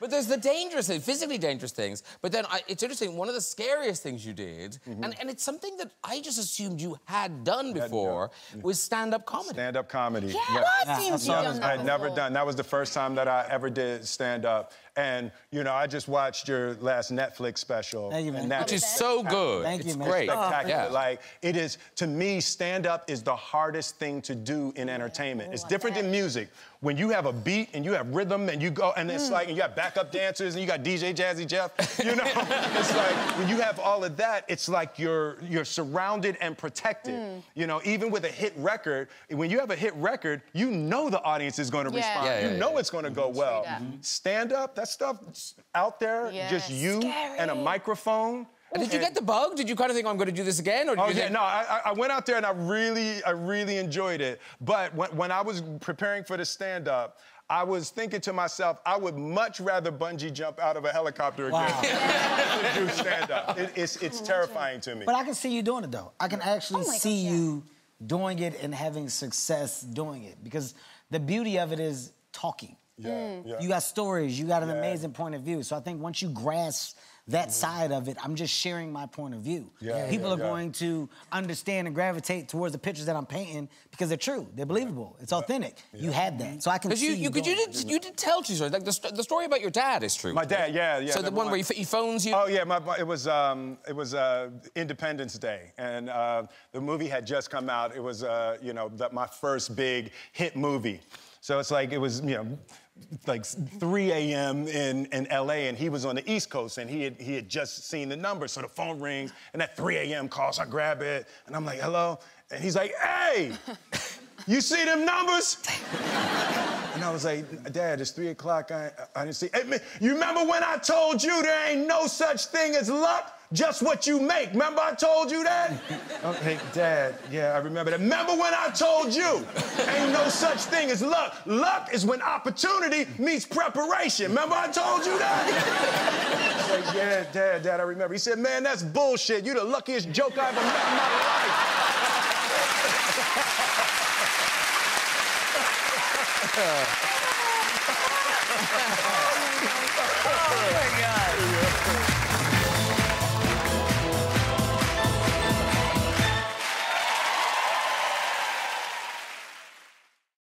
but there's the dangerous things, physically dangerous things. But then it's interesting, one of the scariest things you did, and it's something that I just assumed you had done before, was stand-up comedy. Stand-up comedy. Yeah, I seemed to have done that I had never done. That was the first time that I ever did stand-up. And, you know, I just watched your last Netflix special. Thank you, man. Which is so good. Thank you, it's man. great. Spectacular. Yeah. Like, it is, to me, stand-up is the hardest thing to do in entertainment. It's different than music. When you have a beat and you have rhythm and you go, and it's like, and you have backup dancers and you got DJ Jazzy Jeff, you know? It's like, when you have all of that, it's like you're surrounded and protected. You know, even with a hit record, when you have a hit record, you know the audience is going to respond. You know it's going to go well. Stand-up, that stuff out there, just you and a microphone. Did you get the bug? Did you kind of think, I'm going to do this again? Or did you think... No, I went out there and I really enjoyed it. But when I was preparing for the stand-up, I was thinking to myself, I would much rather bungee jump out of a helicopter again than do stand-up. It's terrifying to me. But I can see you doing it, though. I can actually see you doing it and having success doing it. Because the beauty of it is talking. You got stories, you got an amazing point of view. So I think once you grasp that side of it, I'm just sharing my point of view. People are going to understand and gravitate towards the pictures that I'm painting because they're true, they're believable, it's authentic. You had that, so I can see you did tell true stories. Like the story about your dad is true. My dad, yeah. So the one where he phones you. Oh yeah, it was Independence Day, and the movie had just come out. It was you know, my first big hit movie. So it's like, it was, you know, like 3 a.m. in L.A., and he was on the East Coast, and he had just seen the numbers, so the phone rings, and that 3 a.m. call, so I grab it, and I'm like, hello? And he's like, hey, you see them numbers? And I was like, Dad, it's 3 o'clock, I didn't see. Hey, man, you remember when I told you there ain't no such thing as luck? Just what you make. Remember I told you that? Okay, Dad, yeah, I remember that. Remember when I told you ain't no such thing as luck? Luck is when opportunity meets preparation. Remember I told you that? I was like, yeah, Dad, I remember. He said, man, that's bullshit. You the luckiest joke I ever met in my life. Oh, my God.